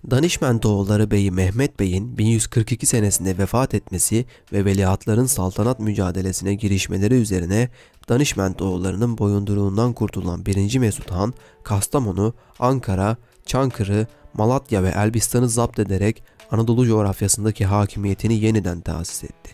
Danişmentoğulları Beyi Mehmet Bey'in 1142 senesinde vefat etmesi ve veliahtların saltanat mücadelesine girişmeleri üzerine Danişmentoğullarının boyunduruğundan kurtulan 1. Mesut Han, Kastamonu, Ankara, Çankırı, Malatya ve Elbistan'ı zapt ederek Anadolu coğrafyasındaki hakimiyetini yeniden tesis etti.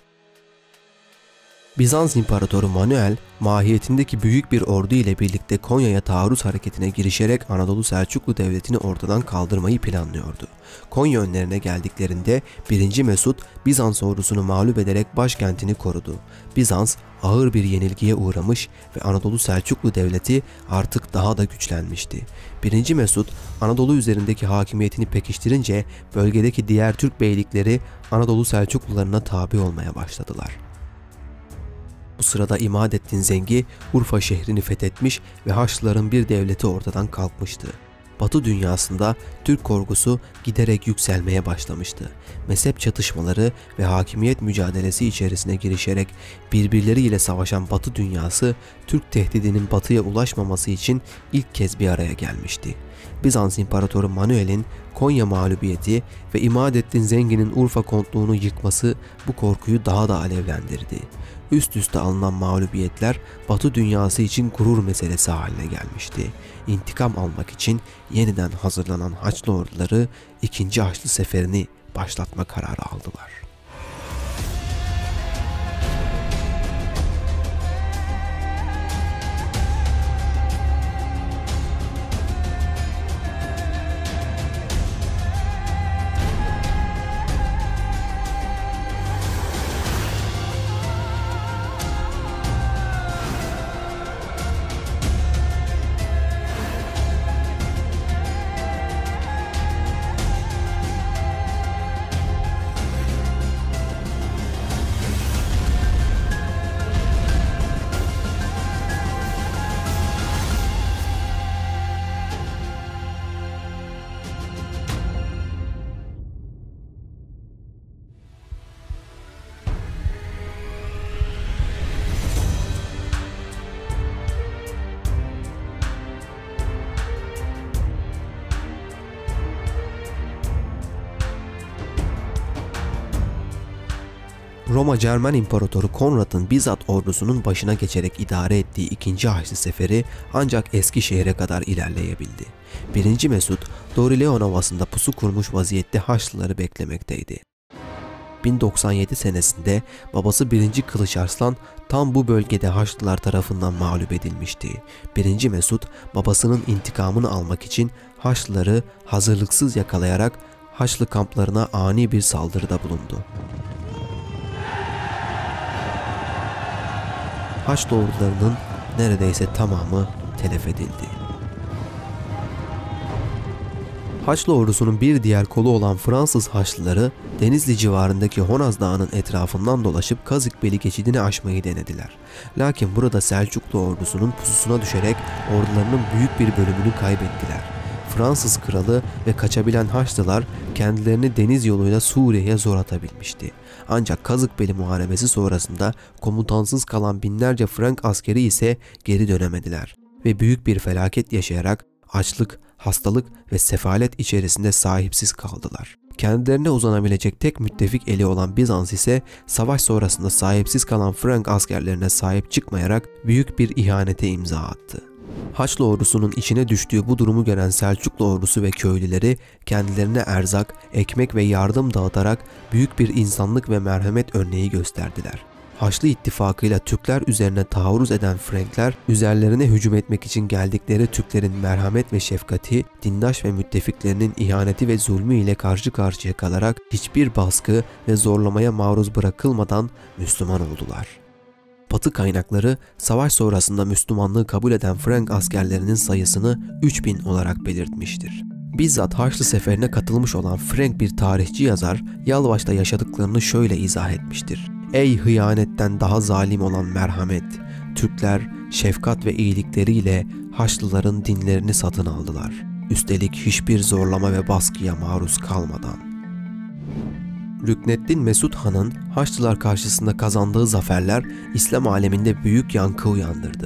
Bizans İmparatoru Manuel, mahiyetindeki büyük bir ordu ile birlikte Konya'ya taarruz hareketine girişerek Anadolu Selçuklu Devleti'ni ortadan kaldırmayı planlıyordu. Konya önlerine geldiklerinde 1. Mesut, Bizans ordusunu mağlup ederek başkentini korudu. Bizans, ağır bir yenilgiye uğramış ve Anadolu Selçuklu Devleti artık daha da güçlenmişti. 1. Mesut, Anadolu üzerindeki hakimiyetini pekiştirince bölgedeki diğer Türk beylikleri Anadolu Selçuklularına tabi olmaya başladılar. Bu sırada İmadaddin Zengi Urfa şehrini fethetmiş ve Haçlıların bir devleti ortadan kalkmıştı. Batı dünyasında Türk korkusu giderek yükselmeye başlamıştı. Mezhep çatışmaları ve hakimiyet mücadelesi içerisine girişerek birbirleriyle savaşan Batı dünyası Türk tehdidinin batıya ulaşmaması için ilk kez bir araya gelmişti. Bizans İmparatoru Manuel'in Konya mağlubiyeti ve İmadaddin Zengi'nin Urfa kontluğunu yıkması bu korkuyu daha da alevlendirdi. Üst üste alınan mağlubiyetler Batı dünyası için gurur meselesi haline gelmişti. İntikam almak için yeniden hazırlanan Haçlı orduları 2. Haçlı Seferi'ni başlatma kararı aldılar. Roma Cermen İmparatoru Konrad'ın bizzat ordusunun başına geçerek idare ettiği 2. Haçlı Seferi ancak Eskişehir'e kadar ilerleyebildi. 1. Mesut, Dorileon Ovası'nda pusu kurmuş vaziyette Haçlıları beklemekteydi. 1097 senesinde babası 1. Kılıç Arslan tam bu bölgede Haçlılar tarafından mağlup edilmişti. 1. Mesut babasının intikamını almak için Haçlıları hazırlıksız yakalayarak Haçlı kamplarına ani bir saldırıda bulundu. Haçlı ordularının neredeyse tamamı telef edildi. Haçlı ordusunun bir diğer kolu olan Fransız Haçlıları Denizli civarındaki Honaz Dağı'nın etrafından dolaşıp Kazıkbeli geçidini aşmayı denediler. Lakin burada Selçuklu ordusunun pususuna düşerek ordularının büyük bir bölümünü kaybettiler. Fransız kralı ve kaçabilen Haçlılar kendilerini deniz yoluyla Suriye'ye zor atabilmişti. Ancak Kazıkbeli Muharebesi sonrasında komutansız kalan binlerce Frank askeri ise geri dönemediler ve büyük bir felaket yaşayarak açlık, hastalık ve sefalet içerisinde sahipsiz kaldılar. Kendilerine uzanabilecek tek müttefik eli olan Bizans ise savaş sonrasında sahipsiz kalan Frank askerlerine sahip çıkmayarak büyük bir ihanete imza attı. Haçlı ordusunun içine düştüğü bu durumu gören Selçuklu ordusu ve köylüleri kendilerine erzak, ekmek ve yardım dağıtarak büyük bir insanlık ve merhamet örneği gösterdiler. Haçlı ittifakıyla Türkler üzerine taarruz eden Frankler, üzerlerine hücum etmek için geldikleri Türklerin merhamet ve şefkati, dindaş ve müttefiklerinin ihaneti ve zulmü ile karşı karşıya kalarak hiçbir baskı ve zorlamaya maruz bırakılmadan Müslüman oldular. Batı kaynakları savaş sonrasında Müslümanlığı kabul eden Frank askerlerinin sayısını 3000 olarak belirtmiştir. Bizzat Haçlı Seferi'ne katılmış olan Frank bir tarihçi yazar Yalvaç'ta yaşadıklarını şöyle izah etmiştir. Ey hıyanetten daha zalim olan merhamet! Türkler şefkat ve iyilikleriyle Haçlıların dinlerini satın aldılar. Üstelik hiçbir zorlama ve baskıya maruz kalmadan. Rükneddin Mesud Han'ın Haçlılar karşısında kazandığı zaferler İslam aleminde büyük yankı uyandırdı.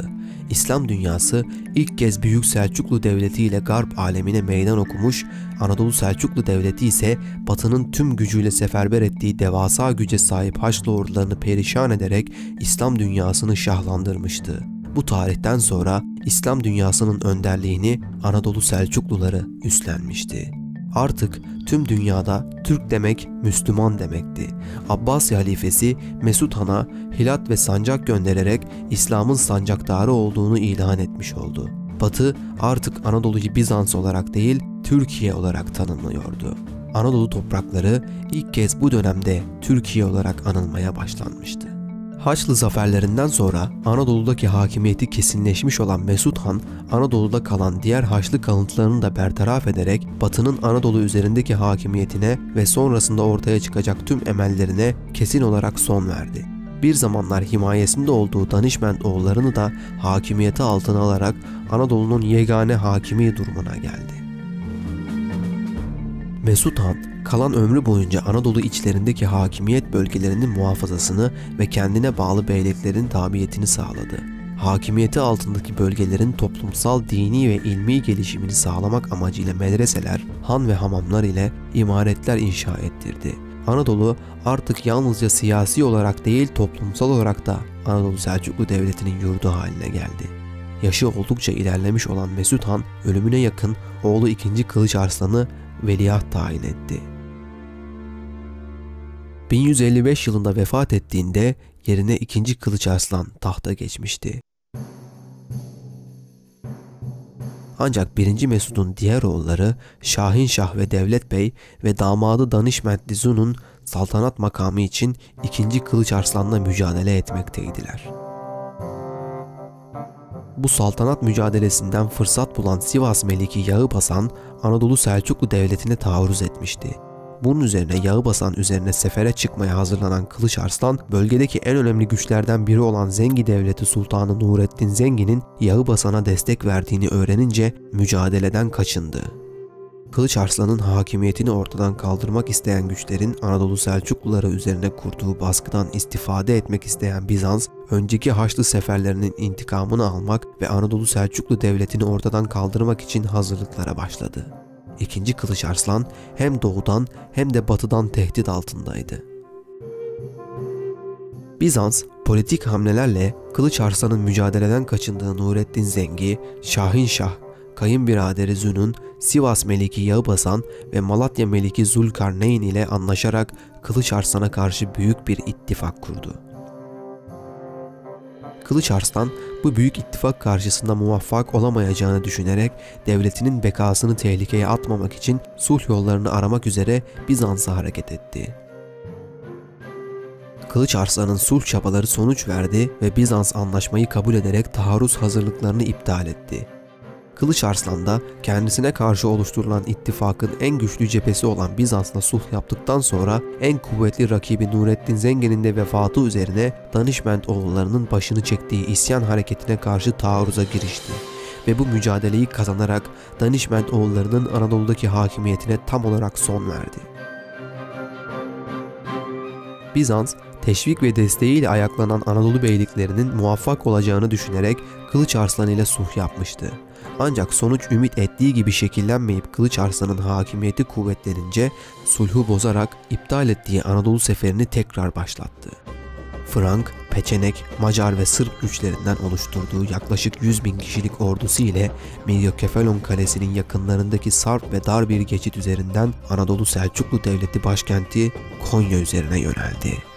İslam dünyası ilk kez Büyük Selçuklu Devleti ile Garp alemine meydan okumuş, Anadolu Selçuklu Devleti ise Batı'nın tüm gücüyle seferber ettiği devasa güce sahip Haçlı ordularını perişan ederek İslam dünyasını şahlandırmıştı. Bu tarihten sonra İslam dünyasının önderliğini Anadolu Selçukluları üstlenmişti. Artık tüm dünyada Türk demek Müslüman demekti. Abbasi halifesi Mesud Han'a hilat ve sancak göndererek İslam'ın sancaktarı olduğunu ilan etmiş oldu. Batı artık Anadolu'yu Bizans olarak değil Türkiye olarak tanımlıyordu. Anadolu toprakları ilk kez bu dönemde Türkiye olarak anılmaya başlanmıştı. Haçlı zaferlerinden sonra Anadolu'daki hakimiyeti kesinleşmiş olan Mesud Han, Anadolu'da kalan diğer Haçlı kalıntılarını da bertaraf ederek Batı'nın Anadolu üzerindeki hakimiyetine ve sonrasında ortaya çıkacak tüm emellerine kesin olarak son verdi. Bir zamanlar himayesinde olduğu Danişment oğullarını da hakimiyeti altına alarak Anadolu'nun yegane hakimi durumuna geldi. Mesud Han, kalan ömrü boyunca Anadolu içlerindeki hakimiyet bölgelerinin muhafazasını ve kendine bağlı beyliklerin tabiyetini sağladı. Hakimiyeti altındaki bölgelerin toplumsal, dini ve ilmi gelişimini sağlamak amacıyla medreseler, han ve hamamlar ile imaretler inşa ettirdi. Anadolu artık yalnızca siyasi olarak değil toplumsal olarak da Anadolu Selçuklu Devleti'nin yurdu haline geldi. Yaşı oldukça ilerlemiş olan Mesud Han, ölümüne yakın oğlu 2. Kılıç Arslan'ı veliaht tayin etti. 1155 yılında vefat ettiğinde yerine 2. Kılıç Arslan tahta geçmişti. Ancak 1. Mesud'un diğer oğulları Şahin Şah ve Devlet Bey ve damadı Danişmentli Zun'un saltanat makamı için 2. Kılıç Arslan'la mücadele etmekteydiler. Bu saltanat mücadelesinden fırsat bulan Sivas Meliki Yağıbasan, Anadolu Selçuklu Devleti'ne taarruz etmişti. Bunun üzerine Yağıbasan üzerine sefere çıkmaya hazırlanan Kılıç Arslan, bölgedeki en önemli güçlerden biri olan Zengi Devleti Sultanı Nurettin Zengi'nin Yağıbasan'a destek verdiğini öğrenince mücadeleden kaçındı. Kılıç Arslan'ın hakimiyetini ortadan kaldırmak isteyen güçlerin Anadolu Selçukluları üzerine kurduğu baskıdan istifade etmek isteyen Bizans, önceki Haçlı seferlerinin intikamını almak ve Anadolu Selçuklu Devleti'ni ortadan kaldırmak için hazırlıklara başladı. 2. Kılıç Arslan hem doğudan hem de batıdan tehdit altındaydı. Bizans, politik hamlelerle Kılıç Arslan'ın mücadeleden kaçındığı Nurettin Zengi, Şahin Şah, kayınbiraderi Zün'ün, Sivas Meliki Yağıbasan ve Malatya Meliki Zulkarneyn ile anlaşarak Kılıç Arslan'a karşı büyük bir ittifak kurdu. Kılıç Arslan bu büyük ittifak karşısında muvaffak olamayacağını düşünerek devletinin bekasını tehlikeye atmamak için sulh yollarını aramak üzere Bizans'a hareket etti. Kılıç Arslan'ın sulh çabaları sonuç verdi ve Bizans anlaşmayı kabul ederek taarruz hazırlıklarını iptal etti. Kılıç Arslan da kendisine karşı oluşturulan ittifakın en güçlü cephesi olan Bizans'la sulh yaptıktan sonra en kuvvetli rakibi Nurettin Zengi'nin de vefatı üzerine Danişment oğullarının başını çektiği isyan hareketine karşı taarruza girişti ve bu mücadeleyi kazanarak Danişment oğullarının Anadolu'daki hakimiyetine tam olarak son verdi. Bizans, teşvik ve desteğiyle ayaklanan Anadolu beyliklerinin muvaffak olacağını düşünerek Kılıç Arslan ile sulh yapmıştı. Ancak sonuç ümit ettiği gibi şekillenmeyip Kılıç Arslan'ın hakimiyeti kuvvetlenince sulhu bozarak iptal ettiği Anadolu seferini tekrar başlattı. Frank, Peçenek, Macar ve Sırp güçlerinden oluşturduğu yaklaşık 100.000 kişilik ordusu ile Midyokefalon Kalesi'nin yakınlarındaki sarp ve dar bir geçit üzerinden Anadolu Selçuklu Devleti başkenti Konya üzerine yöneldi.